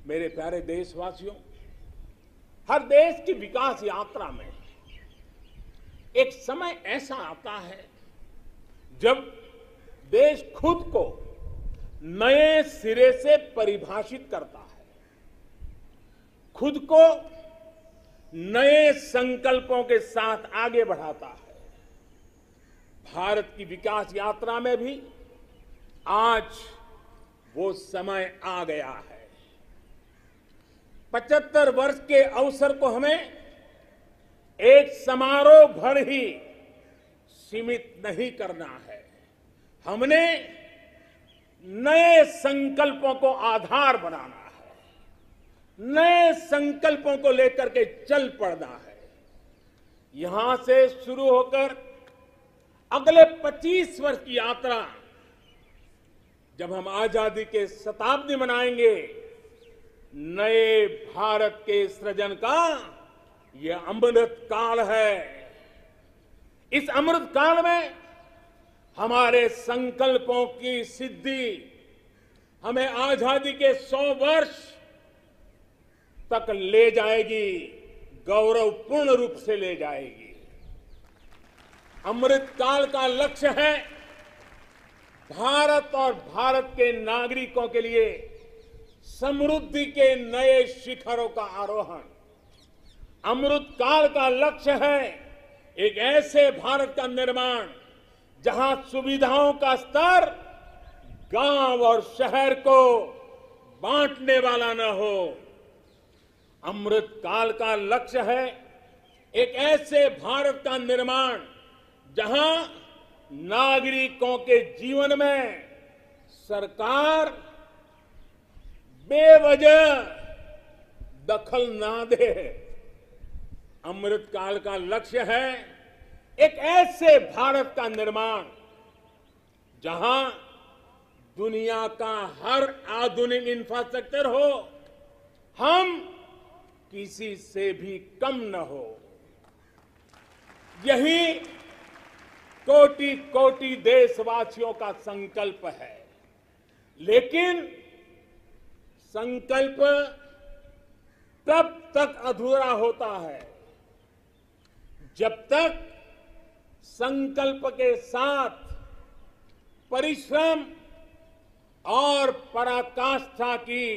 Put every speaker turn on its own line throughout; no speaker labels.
मेरे प्यारे देशवासियों, हर देश की विकास यात्रा में एक समय ऐसा आता है जब देश खुद को नए सिरे से परिभाषित करता है, खुद को नए संकल्पों के साथ आगे बढ़ाता है। भारत की विकास यात्रा में भी आज वो समय आ गया है। 75 वर्ष के अवसर को हमें एक समारोह भर ही सीमित नहीं करना है। हमने नए संकल्पों को आधार बनाना है, नए संकल्पों को लेकर के चल पड़ना है। यहां से शुरू होकर अगले 25 वर्ष की यात्रा, जब हम आजादी के शताब्दी मनाएंगे, नए भारत के सृजन का यह अमृत काल है। इस अमृत काल में हमारे संकल्पों की सिद्धि हमें आजादी के 100 वर्ष तक ले जाएगी, गौरवपूर्ण रूप से ले जाएगी। अमृत काल का लक्ष्य है भारत और भारत के नागरिकों के लिए समृद्धि के नए शिखरों का आरोहण। अमृत काल का लक्ष्य है एक ऐसे भारत का निर्माण जहां सुविधाओं का स्तर गांव और शहर को बांटने वाला न हो। अमृत काल का लक्ष्य है एक ऐसे भारत का निर्माण जहां नागरिकों के जीवन में सरकार बेवजह दखल ना दे। अमृत काल का लक्ष्य है एक ऐसे भारत का निर्माण जहां दुनिया का हर आधुनिक इंफ्रास्ट्रक्चर हो, हम किसी से भी कम न हो। यही कोटि कोटि देशवासियों का संकल्प है। लेकिन संकल्प तब तक अधूरा होता है जब तक संकल्प के साथ परिश्रम और पराकाष्ठा की,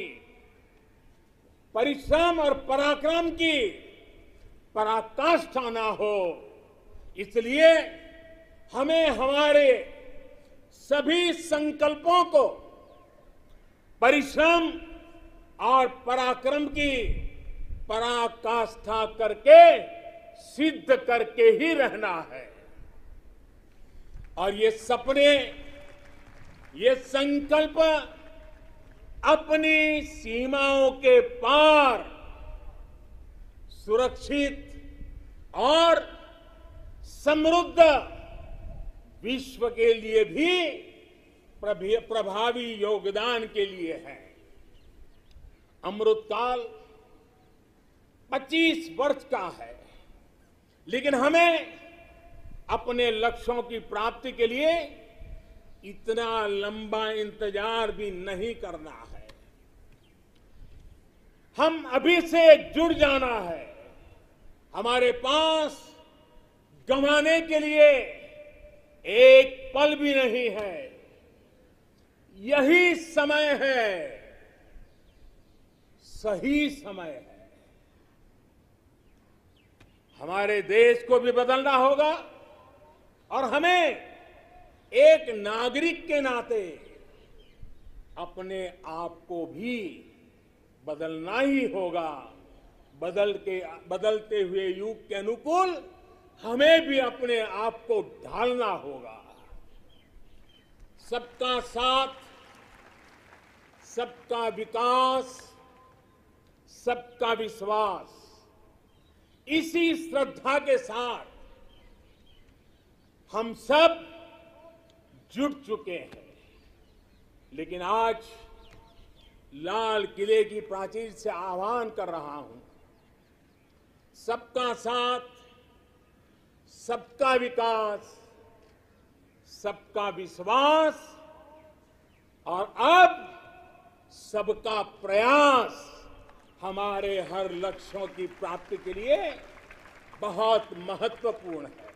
परिश्रम और पराक्रम की पराकाष्ठा ना हो। इसलिए हमें हमारे सभी संकल्पों को परिश्रम और पराक्रम की पराकाष्ठा करके सिद्ध करके ही रहना है। और ये सपने, ये संकल्प अपनी सीमाओं के पार सुरक्षित और समृद्ध विश्व के लिए भी प्रभावी योगदान के लिए है। अमृतकाल 25 वर्ष का है, लेकिन हमें अपने लक्ष्यों की प्राप्ति के लिए इतना लंबा इंतजार भी नहीं करना है। हम अभी से जुड़ जाना है। हमारे पास गंवाने के लिए एक पल भी नहीं है। यही समय है, सही समय है। हमारे देश को भी बदलना होगा और हमें एक नागरिक के नाते अपने आप को भी बदलना ही होगा। बदलते हुए युग के अनुकूल हमें भी अपने आप को ढालना होगा। सबका साथ, सबका विकास, सबका विश्वास, इसी श्रद्धा के साथ हम सब जुट चुके हैं। लेकिन आज लाल किले की प्राचीर से आह्वान कर रहा हूं, सबका साथ, सबका विकास, सबका विश्वास और अब सबका प्रयास हमारे हर लक्ष्यों की प्राप्ति के लिए बहुत महत्वपूर्ण है।